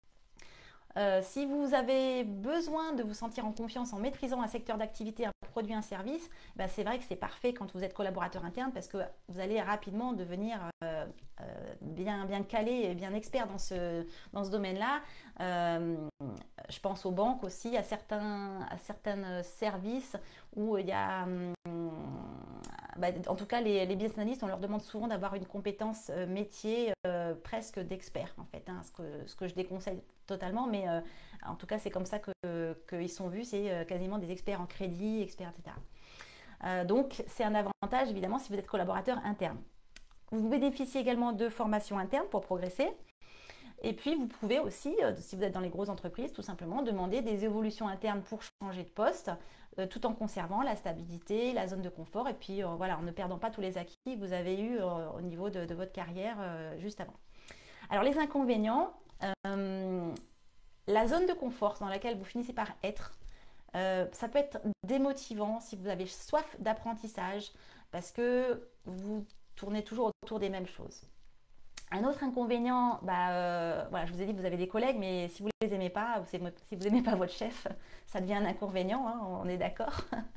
Euh, si vous avez besoin de vous sentir en confiance en maîtrisant un secteur d'activité, un produit, un service, ben c'est vrai que c'est parfait quand vous êtes collaborateur interne parce que vous allez rapidement devenir euh, euh, bien, bien calé et bien expert dans ce, dans ce domaine-là. Euh, je pense aux banques aussi, à certains, à certains services où il y a, hum, bah, en tout cas, les, les business analysts, on leur demande souvent d'avoir une compétence euh, métier euh, presque d'expert, en fait, hein, ce que, ce que je déconseille totalement, mais euh, en tout cas, c'est comme ça que, qu'ils sont vus, c'est euh, quasiment des experts en crédit, experts, et cetera. Euh, donc, c'est un avantage, évidemment, si vous êtes collaborateur interne. Vous bénéficiez également de formations internes pour progresser. Et puis, vous pouvez aussi, euh, si vous êtes dans les grosses entreprises, tout simplement demander des évolutions internes pour changer de poste, euh, tout en conservant la stabilité, la zone de confort, et puis euh, voilà, en ne perdant pas tous les acquis que vous avez eus euh, au niveau de, de votre carrière euh, juste avant. Alors, les inconvénients, euh, la zone de confort dans laquelle vous finissez par être, euh, ça peut être démotivant si vous avez soif d'apprentissage, parce que vous tournez toujours autour des mêmes choses. Un autre inconvénient, bah, euh, voilà, je vous ai dit que vous avez des collègues, mais si vous ne les aimez pas, ou si vous n'aimez pas votre chef, ça devient un inconvénient, hein, on est d'accord.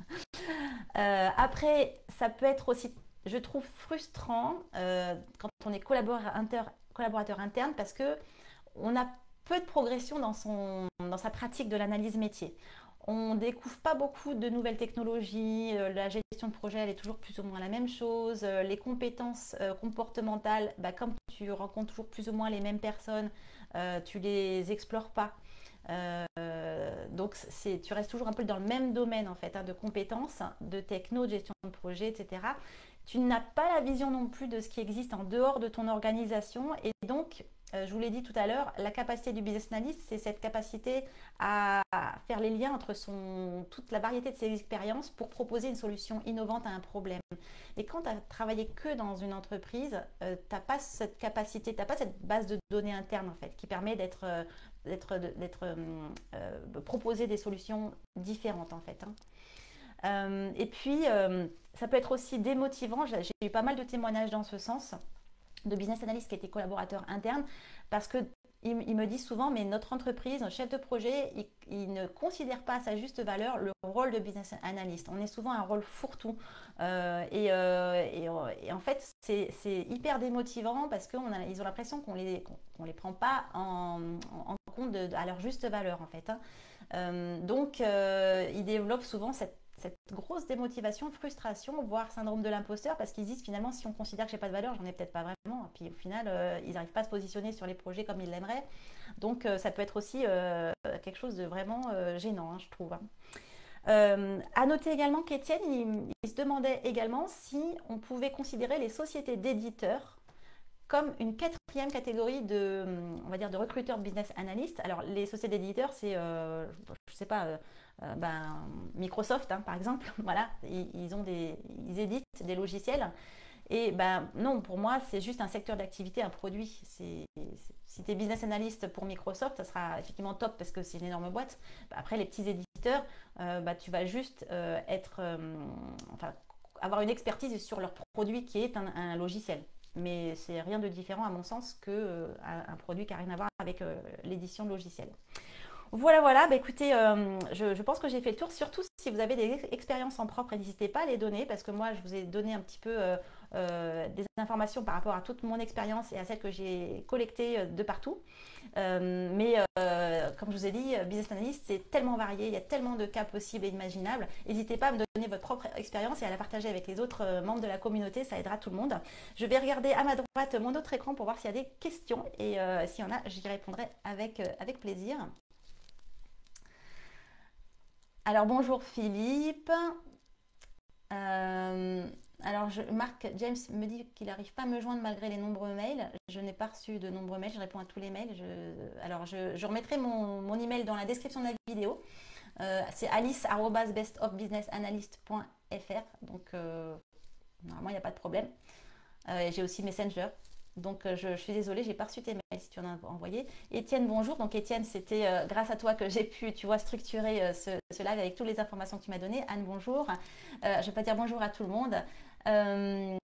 Euh, après, ça peut être aussi, je trouve, frustrant euh, quand on est collaborateur, collaborateur interne parce que on a peu de progression dans, son, dans sa pratique de l'analyse métier. On ne découvre pas beaucoup de nouvelles technologies, euh, la gestion de projet elle est toujours plus ou moins la même chose, euh, les compétences euh, comportementales, bah, comme tu rencontres toujours plus ou moins les mêmes personnes, euh, tu les explores pas. Euh, donc c'est, tu restes toujours un peu dans le même domaine en fait, hein, de compétences, de techno, de gestion de projet, et cetera. Tu n'as pas la vision non plus de ce qui existe en dehors de ton organisation et donc euh, je vous l'ai dit tout à l'heure, la capacité du business analyst, c'est cette capacité à faire les liens entre son, toute la variété de ses expériences pour proposer une solution innovante à un problème. Et quand tu as travaillé que dans une entreprise, euh, tu n'as pas cette capacité, tu n'as pas cette base de données interne en fait, qui permet d'être, euh, d'être, d'être euh, euh, proposer des solutions différentes en fait, hein. Euh, et puis, euh, ça peut être aussi démotivant. J'ai eu pas mal de témoignages dans ce sens de business analyst qui étaient collaborateurs internes parce que il, il me dit souvent, mais notre entreprise, notre chef de projet, il, il, ne considère pas à sa juste valeur le rôle de business analyst. On est souvent un rôle fourre-tout. Euh, et, euh, et, et, en fait, c'est hyper démotivant parce qu'ils ont l'impression qu'on ne les, qu'on les prend pas en, en compte de, à leur juste valeur, en fait, hein. Euh, donc, euh, ils développent souvent cette cette grosse démotivation, frustration, voire syndrome de l'imposteur, parce qu'ils disent finalement si on considère que j'ai pas de valeur, j'en ai peut-être pas vraiment. Et puis au final, euh, ils n'arrivent pas à se positionner sur les projets comme ils l'aimeraient. Donc euh, ça peut être aussi euh, quelque chose de vraiment euh, gênant, hein, je trouve, hein. Euh, à noter également qu'Étienne, il, il se demandait également si on pouvait considérer les sociétés d'éditeurs comme une quatrième catégorie de, on va dire, de recruteurs business analyst. Alors, les sociétés d'éditeurs, c'est, euh, je sais pas, euh, euh, ben, Microsoft, hein, par exemple. Voilà, ils, ils, ont des, ils éditent des logiciels. Et ben non, pour moi, c'est juste un secteur d'activité, un produit. C'est, si tu es business analyst pour Microsoft, ça sera effectivement top parce que c'est une énorme boîte. Après, les petits éditeurs, euh, bah, tu vas juste euh, être, euh, enfin, avoir une expertise sur leur produit qui est un, un logiciel. Mais c'est rien de différent à mon sens qu'un euh, un produit qui n'a rien à voir avec euh, l'édition de logiciel. Voilà, voilà, bah écoutez, euh, je, je pense que j'ai fait le tour, surtout si vous avez des ex- expériences en propre, n'hésitez pas à les donner, parce que moi, je vous ai donné un petit peu euh, euh, des informations par rapport à toute mon expérience et à celles que j'ai collectées euh, de partout. Euh, mais euh, comme je vous ai dit, business analyst, c'est tellement varié, il y a tellement de cas possibles et imaginables. N'hésitez pas à me donner votre propre expérience et à la partager avec les autres euh, membres de la communauté, ça aidera tout le monde. Je vais regarder à ma droite mon autre écran pour voir s'il y a des questions et euh, s'il y en a, j'y répondrai avec, euh, avec plaisir. Alors bonjour Philippe. Euh, alors je, Marc James me dit qu'il n'arrive pas à me joindre malgré les nombreux mails. Je n'ai pas reçu de nombreux mails, je réponds à tous les mails. Je, alors je, je remettrai mon, mon email dans la description de la vidéo. Euh, c'est alice arobase best of business analyst point f r. Donc euh, normalement il n'y a pas de problème. Euh, j'ai aussi Messenger. Donc euh, je, je suis désolée, j'ai pas reçu tes mails si tu en as envoyé. Étienne, bonjour. Donc Étienne, c'était euh, grâce à toi que j'ai pu, tu vois, structurer euh, ce, ce live avec toutes les informations que tu m'as données. Anne, bonjour. Euh, je vais pas dire bonjour à tout le monde. Euh,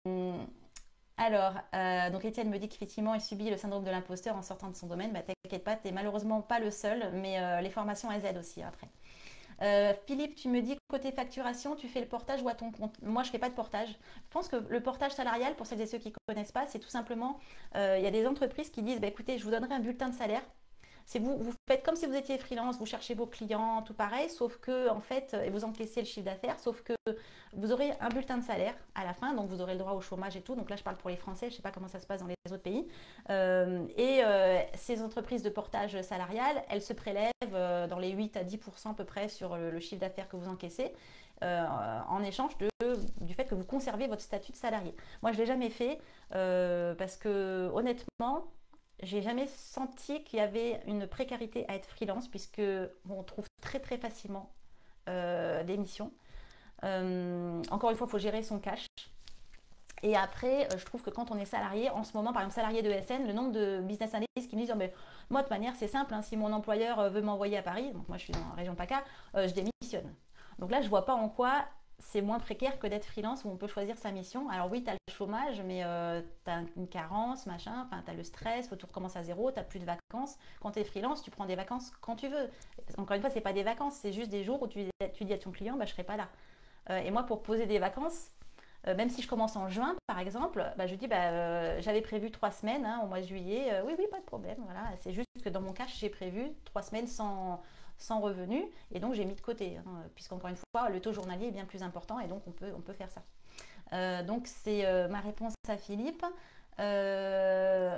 alors, euh, donc Étienne me dit qu'effectivement, il subit le syndrome de l'imposteur en sortant de son domaine. Bah, t'inquiète pas, t'es malheureusement pas le seul, mais euh, les formations, elles aident aussi après. Euh, Philippe, tu me dis côté facturation, tu fais le portage ou à ton compte. Moi, je ne fais pas de portage. Je pense que le portage salarial, pour celles et ceux qui ne connaissent pas, c'est tout simplement, euh, il y a des entreprises qui disent, bah, écoutez, je vous donnerai un bulletin de salaire. C'est vous, vous faites comme si vous étiez freelance, vous cherchez vos clients, tout pareil, sauf que en fait, et vous encaissez le chiffre d'affaires, sauf que vous aurez un bulletin de salaire à la fin, donc vous aurez le droit au chômage et tout. Donc là, je parle pour les Français, je ne sais pas comment ça se passe dans les autres pays. Euh, et euh, ces entreprises de portage salarial, elles se prélèvent euh, dans les huit à dix pour cent à peu près sur le, le chiffre d'affaires que vous encaissez. Euh, en échange de, du fait que vous conservez votre statut de salarié. Moi, je ne l'ai jamais fait euh, parce que honnêtement, j'ai jamais senti qu'il y avait une précarité à être freelance puisque bon, on trouve très très facilement euh, des missions. Euh, encore une fois, il faut gérer son cash. Et après, euh, je trouve que quand on est salarié, en ce moment, par exemple salarié de S N, le nombre de business analysts qui me disent oh, mais moi de toute manière c'est simple, hein, si mon employeur euh, veut m'envoyer à Paris, donc moi je suis dans la région PACA, euh, je démissionne. Donc là, je vois pas en quoi c'est moins précaire que d'être freelance où on peut choisir sa mission. Alors oui, tu as le chômage, mais euh, tu as une carence, machin, enfin tu as le stress, faut tout recommencer à zéro, tu n'as plus de vacances. Quand tu es freelance, tu prends des vacances quand tu veux. Encore une fois, c'est pas des vacances, c'est juste des jours où tu, tu dis à ton client, bah, je serai pas là. Euh, et moi, pour poser des vacances, euh, même si je commence en juin, par exemple, bah, je dis, bah, euh, j'avais prévu trois semaines hein, au mois de juillet. Euh, oui, oui, pas de problème. Voilà. C'est juste que dans mon cas, j'ai prévu trois semaines sans, sans revenu. Et donc, j'ai mis de côté. Hein, puisqu'encore une fois, le taux journalier est bien plus important. Et donc, on peut, on peut faire ça. Euh, donc, c'est euh, ma réponse à Philippe. Euh,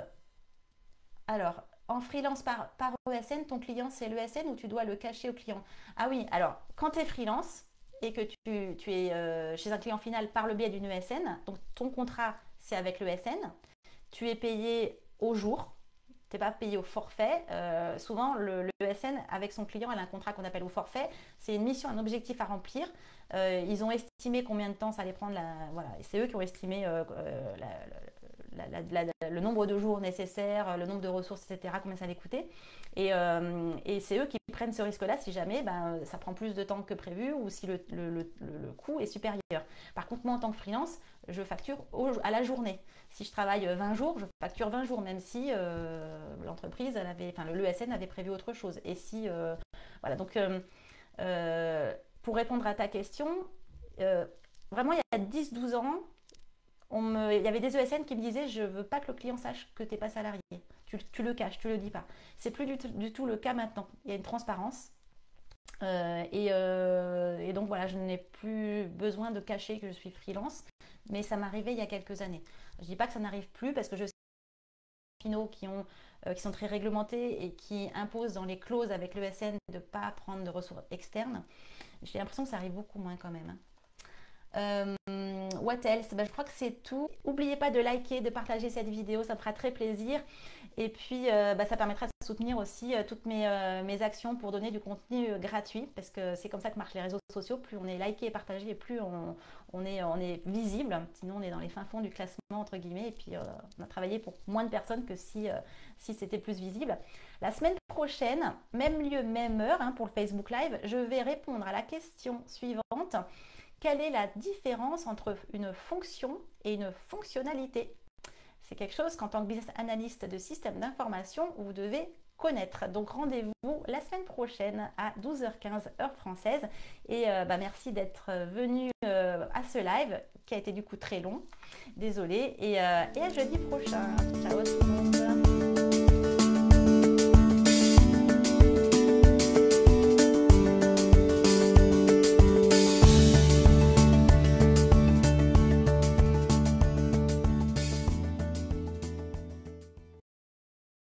alors, en freelance par, par E S N, ton client, c'est l'E S N ou tu dois le cacher au client? Ah oui, alors, quand tu es freelance, et que tu, tu es euh, chez un client final par le biais d'une E S N, donc ton contrat c'est avec l'E S N, tu es payé au jour, tu n'es pas payé au forfait. Euh, souvent, le, le E S N avec son client, elle a un contrat qu'on appelle au forfait. C'est une mission, un objectif à remplir. Euh, ils ont estimé combien de temps ça allait prendre. La, voilà, c'est eux qui ont estimé euh, euh, la, la, la, la, le nombre de jours nécessaires, le nombre de ressources, et cetera, combien ça allait coûter. Et, euh, et c'est eux qui prennent ce risque-là si jamais ben, ça prend plus de temps que prévu ou si le, le, le, le coût est supérieur. Par contre, moi, en tant que freelance, je facture au, à la journée. Si je travaille vingt jours, je facture vingt jours, même si euh, l'entreprise, elle avait, enfin, l'E S N avait prévu autre chose. Et si, euh, voilà, donc, euh, euh, pour répondre à ta question, euh, vraiment, il y a dix douze ans, on me, il y avait des E S N qui me disaient je veux pas que le client sache que tu n'es pas salarié. Tu, tu, le caches, tu le dis pas. C'est plus du, du, tout le cas maintenant. Il y a une transparence. Euh, et, euh, et donc voilà, je n'ai plus besoin de cacher que je suis freelance, mais ça m'arrivait il y a quelques années. Je dis pas que ça n'arrive plus parce que je sais finaux qui, ont, euh, qui sont très réglementés et qui imposent dans les clauses avec l'E S N de ne pas prendre de ressources externes. J'ai l'impression que ça arrive beaucoup moins quand même. Euh, what else? Ben, je crois que c'est tout. N'oubliez pas de liker, de partager cette vidéo, ça me fera très plaisir. Et puis, euh, bah, ça permettra de soutenir aussi euh, toutes mes, euh, mes actions pour donner du contenu euh, gratuit, parce que c'est comme ça que marchent les réseaux sociaux. Plus on est liké et partagé, et plus on, on, est, on est visible. Sinon, on est dans les fins fonds du classement, entre guillemets, et puis euh, on a travaillé pour moins de personnes que si, euh, si c'était plus visible. La semaine prochaine, même lieu, même heure, hein, pour le Facebook Live, je vais répondre à la question suivante. Quelle est la différence entre une fonction et une fonctionnalité? C'est quelque chose qu'en tant que business analyst de système d'information, vous devez connaître. Donc rendez-vous la semaine prochaine à douze heures quinze heure française. Et euh, bah, merci d'être venu euh, à ce live qui a été du coup très long. Désolée. Et, euh, et à jeudi prochain. Ciao à tout le monde.